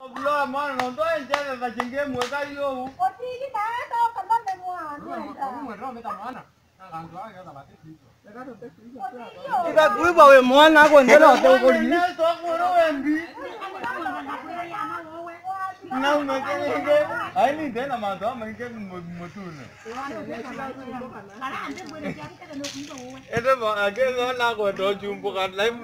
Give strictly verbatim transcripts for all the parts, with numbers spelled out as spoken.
Lo mà nó tôi chơi là chừng kia mùa cây vô. Ủa chi cái ta đâu cần bắt về mùa hả? Không mà rồi mới tao ăn à. Làm cho cái là bà tiếp đi. Cái ta quý bảo về món nào còn thế nào tôi còn gì? Nó tốt quá đâu em đi. Nào mà cái cái ấy như thế là mà đó mình cái một một tuần này. Em đó mà cái nó nào còn đồ chùm bọc ăn lấy.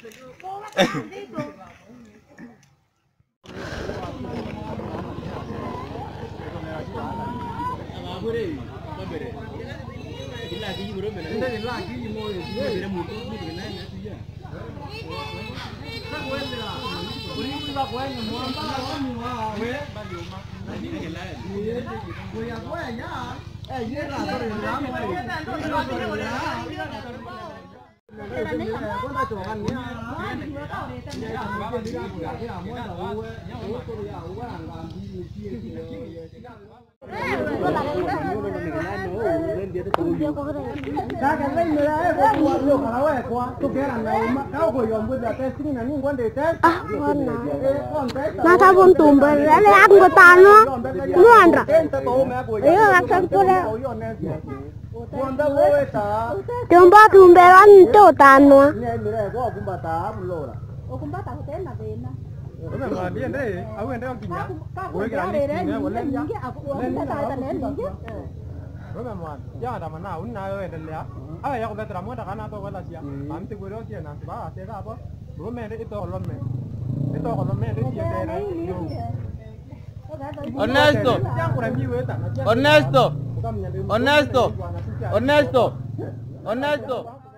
Các cái này người ta có buồn nhiều khá là quá. Tôi kể là này mà cao của yểm bây giờ cái sinh là những vấn đề thế. À, con nào. Nó sao con tùm bờ ra lấy ăn của ta nữa. Luôn rồi. Đấy là ăn xong tôi đấy. Chúng ba tùm bờ ăn chỗ ta nữa. Ủa cũng bắt tao tên là về nè. Đúng rồi, đi đến đây, ở bên đây ông kìa. Ủa cái này đấy, những cái những cái ảo của ông ta tài nén những chứ. Đúng rồi mà, jangan ada mana un na ơi đến lẽ. À, ya kita teramu ada kana to wala sia. Nanti gue dia nanti ba sia apa? Belum ada itu kolon me. Itu kolon me itu sia dari. Honesto. Honesto. Honesto. Honesto. Honesto.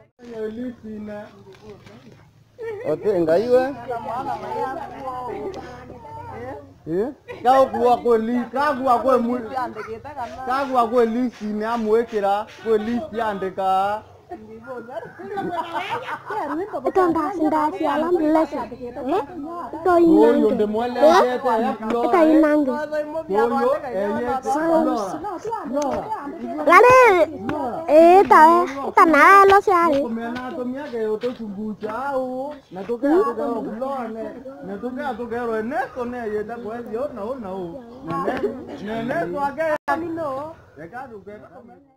Ở thế enggak juga. Eh? Kau gua gua li, kau gua gua mu, kau gua gua li sini amu ekira, gua li si ande ka. Itu dah sudah sialam belas. Eh? Itu inang. Itu inang. Lalu, eh, tahu, tanah lo siapa? Nah, nah, nah, nah,